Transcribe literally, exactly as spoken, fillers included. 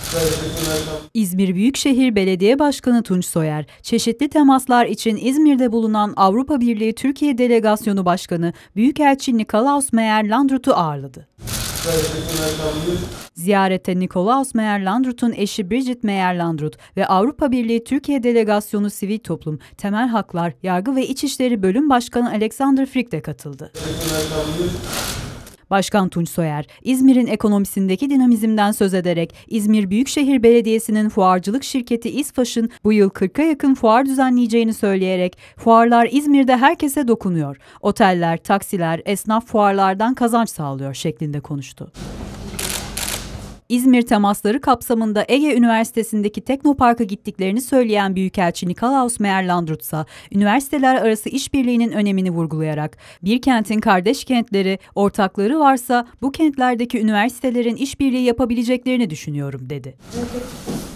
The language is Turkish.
İzmir Büyükşehir Belediye Başkanı Tunç Soyer, çeşitli temaslar için İzmir'de bulunan Avrupa Birliği Türkiye Delegasyonu Başkanı Büyükelçi Nikolaus Meyer-Landrut'u ağırladı. Ziyarette Nikolaus Meyer-Landrut'un eşi Bridget Meyer-Landrut ve Avrupa Birliği Türkiye Delegasyonu Sivil Toplum, Temel Haklar, Yargı ve İçişleri Bölüm Başkanı Alexander Frick de katıldı. Başkan Tunç Soyer, İzmir'in ekonomisindeki dinamizmden söz ederek İzmir Büyükşehir Belediyesi'nin fuarcılık şirketi İSFAŞ'ın bu yıl kırka yakın fuar düzenleyeceğini söyleyerek fuarlar İzmir'de herkese dokunuyor, oteller, taksiler, esnaf fuarlardan kazanç sağlıyor şeklinde konuştu. İzmir temasları kapsamında Ege Üniversitesi'ndeki Teknopark'a gittiklerini söyleyen Büyükelçi Nikolaus Meyer-Landrut ise üniversiteler arası işbirliğinin önemini vurgulayarak bir kentin kardeş kentleri, ortakları varsa bu kentlerdeki üniversitelerin işbirliği yapabileceklerini düşünüyorum dedi.